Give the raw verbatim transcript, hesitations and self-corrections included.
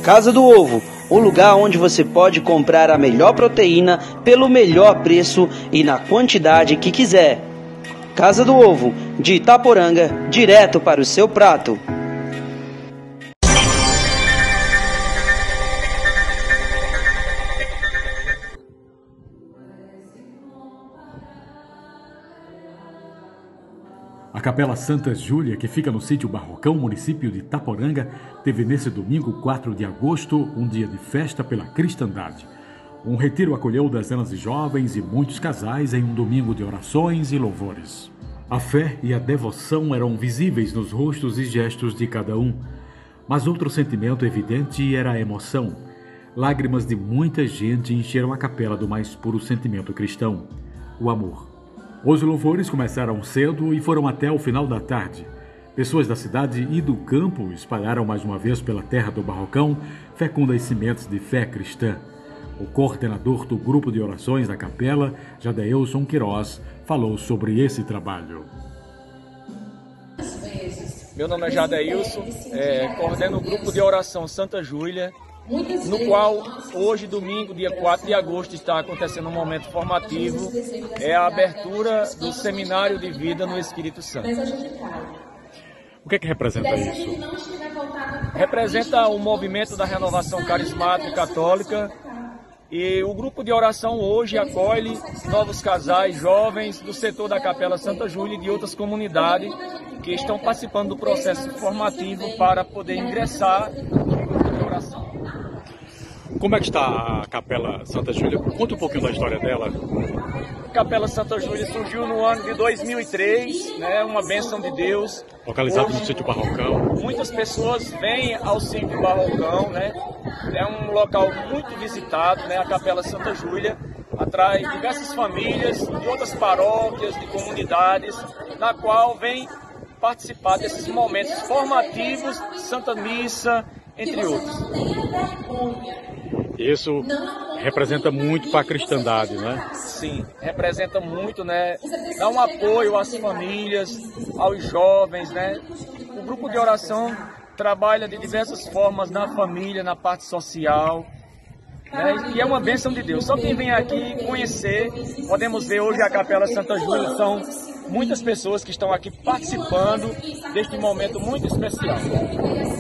Casa do Ovo, o lugar onde você pode comprar a melhor proteína pelo melhor preço e na quantidade que quiser. Casa do Ovo, de Itaporanga, direto para o seu prato. A Capela Santa Júlia, que fica no sítio Barrocão, município de Itaporanga, teve nesse domingo, quatro de agosto, um dia de festa pela cristandade. Um retiro acolheu dezenas de jovens e muitos casais em um domingo de orações e louvores. A fé e a devoção eram visíveis nos rostos e gestos de cada um, mas outro sentimento evidente era a emoção. Lágrimas de muita gente encheram a capela do mais puro sentimento cristão, o amor. Os louvores começaram cedo e foram até o final da tarde. Pessoas da cidade e do campo espalharam mais uma vez pela terra do Barrocão fecundas sementes de fé cristã. O coordenador do grupo de orações da capela, Jadeilson Queiroz, falou sobre esse trabalho. Meu nome é Jadeilson, é, coordeno o grupo de oração Santa Júlia, no qual hoje, domingo, dia quatro de agosto, está acontecendo um momento formativo, é a abertura do Seminário de Vida no Espírito Santo. O que é que representa isso? Representa o movimento da renovação carismática católica e o grupo de oração hoje acolhe novos casais, jovens do setor da Capela Santa Júlia e de outras comunidades que estão participando do processo formativo para poder ingressar no grupo de oração. Como é que está a Capela Santa Júlia? Conta um pouquinho da história dela. A Capela Santa Júlia surgiu no ano de dois mil e três, né, uma bênção de Deus. Localizado Hoje, no sítio Barrocão. Muitas pessoas vêm ao sítio Barrocão, né? É um local muito visitado, né? A Capela Santa Júlia atrai diversas famílias de outras paróquias, de comunidades, na qual vem participar desses momentos formativos, Santa Missa, entre outros. Isso representa muito para a cristandade, né? Sim, representa muito, né? Dá um apoio às famílias, aos jovens, né? O grupo de oração trabalha de diversas formas na família, na parte social, né? E é uma bênção de Deus. Só quem vem aqui conhecer, podemos ver hoje a Capela Santa Júlia, são muitas pessoas que estão aqui participando deste momento muito especial.